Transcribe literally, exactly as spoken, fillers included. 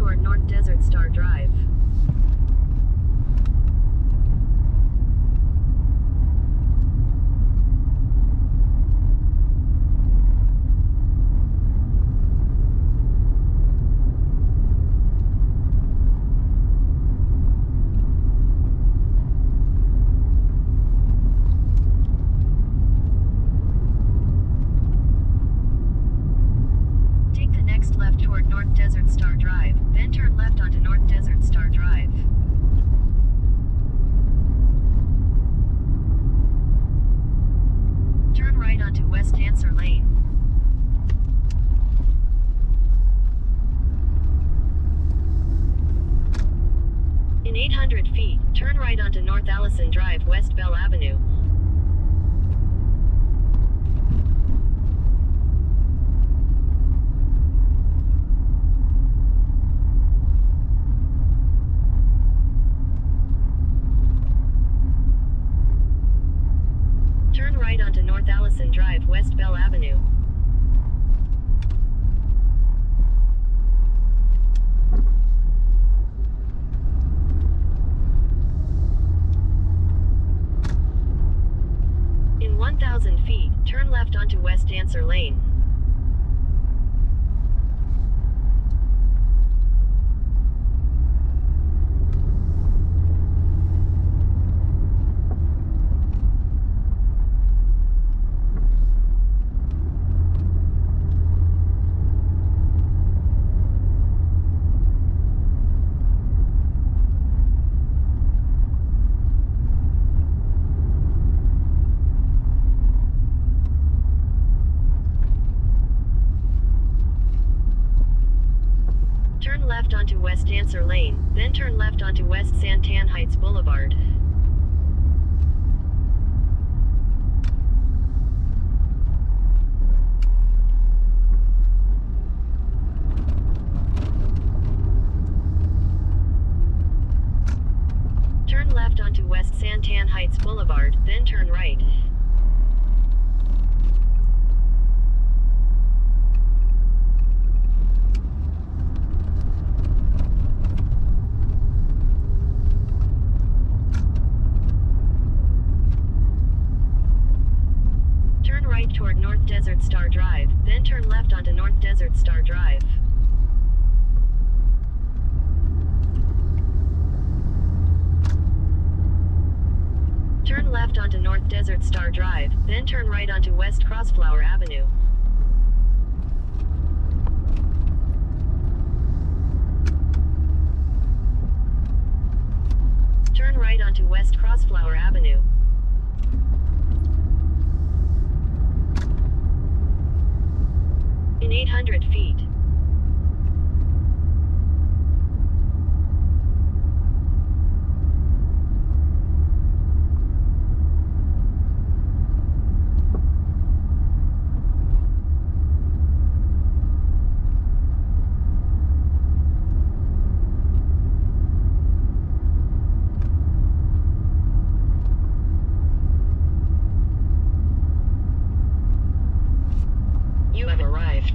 toward North Desert Star Drive. Take the next left toward North Desert Star Drive, then turn left onto North Desert Star Drive. Turn right onto West Answer Lane. In eight hundred feet, turn right onto North Allison Drive, West Bell Avenue. Turn right onto North Allison Drive, West Bell Avenue. In one thousand feet, turn left onto West Answer Lane. Turn left onto West Answer Lane, then turn left onto West Santan Heights Boulevard. Turn left onto West Santan Heights Boulevard, then turn right. Turn right toward North Desert Star Drive, then turn left onto North Desert Star Drive. Turn left onto North Desert Star Drive, then turn right onto West Crossflower Avenue. Turn right onto West Crossflower Avenue. In eight hundred feet. You have arrived.